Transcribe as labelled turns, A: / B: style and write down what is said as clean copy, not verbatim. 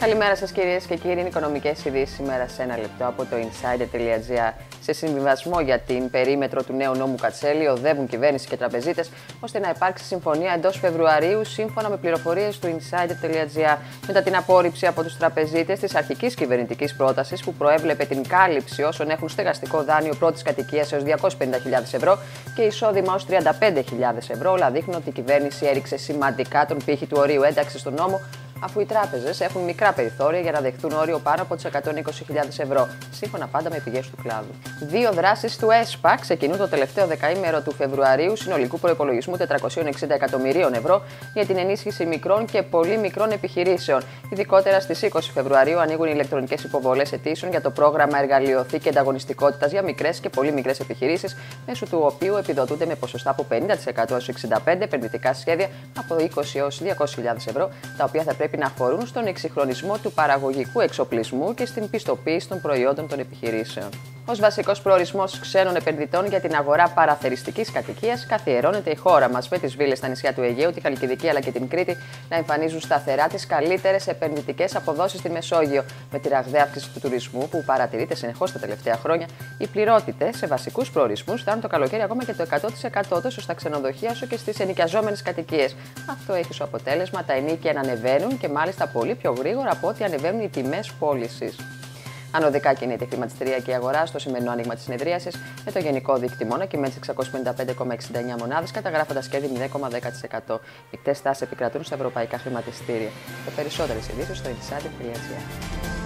A: Καλημέρα σας κυρίες και κύριοι. Οικονομικές ειδήσεις σήμερα σε ένα λεπτό από το insider.gr. Σε συμβιβασμό για την περίμετρο του νέου νόμου Κατσέλη, οδεύουν κυβέρνηση και τραπεζίτες ώστε να υπάρξει συμφωνία εντός Φεβρουαρίου, σύμφωνα με πληροφορίες του insider.gr. Μετά την απόρριψη από τους τραπεζίτες της αρχικής κυβερνητικής πρότασης που προέβλεπε την κάλυψη όσων έχουν στεγαστικό δάνειο πρώτης κατοικίας έως 250.000 ευρώ και εισόδημα ως 35.000 ευρώ, όλα δείχνουν ότι η κυβέρνηση έριξε σημαντικά τον πύχη του ορίου ένταξης στον νόμο, αφού οι τράπεζες έχουν μικρά περιθώρια για να δεχτούν όριο πάνω από τις 120.000 ευρώ, σύμφωνα πάντα με πηγές του κλάδου. Δύο δράσεις του ΕΣΠΑ ξεκινούν το τελευταίο δεκαήμερο του Φεβρουαρίου συνολικού προϋπολογισμού 460 εκατομμυρίων ευρώ για την ενίσχυση μικρών και πολύ μικρών επιχειρήσεων. Ειδικότερα στις 20 Φεβρουαρίου ανοίγουν οι ηλεκτρονικές υποβολές αιτήσεων για το πρόγραμμα Εργαλειοθήκη Ανταγωνιστικότητας για μικρές και πολύ μικρές επιχειρήσεις, μέσω του οποίου επιδοτούνται με ποσοστά από 50% έως 65% επενδυτικά σχέδια από 20 έως 200.000 ευρώ, τα οποία θα πρέπει να αφορούν στον εξυγχρονισμό του παραγωγικού εξοπλισμού και στην πιστοποίηση των προϊόντων των επιχειρήσεων. Ως βασικός προορισμός ξένων επενδυτών για την αγορά παραθεριστικής κατοικίας, καθιερώνεται η χώρα μας, με τις βίλες στα νησιά του Αιγαίου, τη Χαλκιδική αλλά και την Κρήτη να εμφανίζουν σταθερά τις καλύτερες επενδυτικές αποδόσεις στη Μεσόγειο. Με τη ραγδαία αύξηση του τουρισμού που παρατηρείται συνεχώς τα τελευταία χρόνια, οι πληρότητες σε βασικούς προορισμούς φτάνουν το καλοκαίρι ακόμα και το 100% τόσο στα ξενοδοχεία όσο και στις ενοικιαζόμενες κατοικίες. Αυτό έχει ως αποτέλεσμα τα ενοίκια να ανεβαίνουν και μάλιστα πολύ πιο γρήγορα από ό,τι ανεβαίνουν οι τιμές πώλησης. Ανωδικά κινείται η χρηματιστηριακή αγορά στο σημερινό άνοιγμα της συνεδρίασης, με το γενικό δείκτη μόνο και με 655,69 μονάδες, καταγράφοντας κέρδη 0,10%. Μεικτές τάσεις επικρατούν στα ευρωπαϊκά χρηματιστήρια. Και περισσότερες ειδήσεις στο insider.gr.